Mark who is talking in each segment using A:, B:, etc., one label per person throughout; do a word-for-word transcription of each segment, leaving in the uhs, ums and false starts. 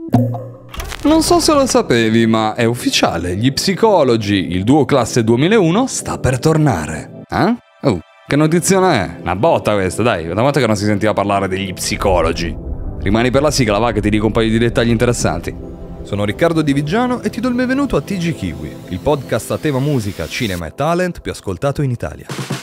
A: Non so se lo sapevi, ma è ufficiale, gli Psicologi, il duo classe duemilauno, sta per tornare. Eh? Oh, che notizione è? Una botta questa, dai, una volta che non si sentiva parlare degli Psicologi. Rimani per la sigla, va, che ti dico un paio di dettagli interessanti.
B: Sono Riccardo Di Vigiano e ti do il benvenuto a T G Kiwi, il podcast a tema musica, cinema e talent più ascoltato in Italia.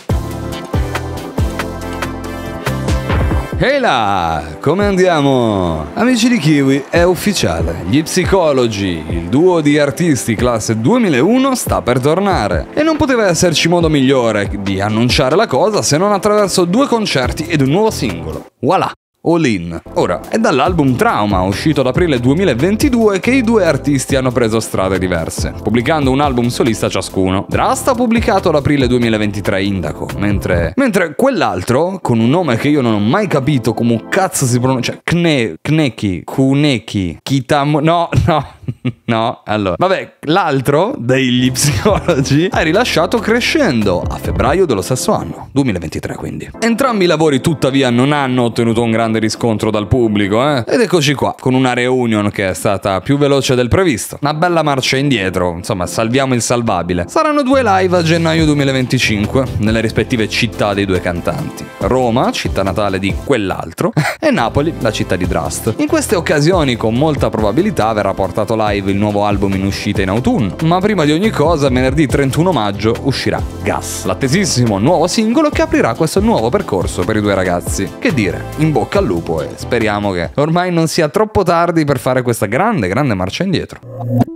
A: Ehi là, come andiamo? Amici di Kiwi, è ufficiale, gli Psicologi, il duo di artisti classe duemilauno sta per tornare. E non poteva esserci modo migliore di annunciare la cosa se non attraverso due concerti ed un nuovo singolo. Voilà! All In. Ora, è dall'album Trauma, uscito ad aprile duemilaventidue, che i due artisti hanno preso strade diverse, pubblicando un album solista ciascuno. Drust ha pubblicato ad aprile duemilaventitré Indaco, mentre... mentre quell'altro, con un nome che io non ho mai capito come cazzo si pronuncia, Kne... Kneki, Kuneki, Kitam... no, no... No, allora. Vabbè, l'altro degli Psicologi ha rilasciato Crescendo a febbraio dello stesso anno, duemilaventitré quindi. Entrambi i lavori tuttavia non hanno ottenuto un grande riscontro dal pubblico, eh? Ed eccoci qua, con una reunion che è stata più veloce del previsto. Una bella marcia indietro, insomma, salviamo il salvabile. Saranno due live a gennaio duemilaventicinque, nelle rispettive città dei due cantanti. Roma, città natale di quell'altro, e Napoli, la città di Drust. In queste occasioni, con molta probabilità, verrà portato live il nuovo album in uscita in autunno, ma prima di ogni cosa venerdì trentuno maggio uscirà Gas, l'attesissimo nuovo singolo che aprirà questo nuovo percorso per i due ragazzi. Che dire, in bocca al lupo e speriamo che ormai non sia troppo tardi per fare questa grande grande marcia indietro.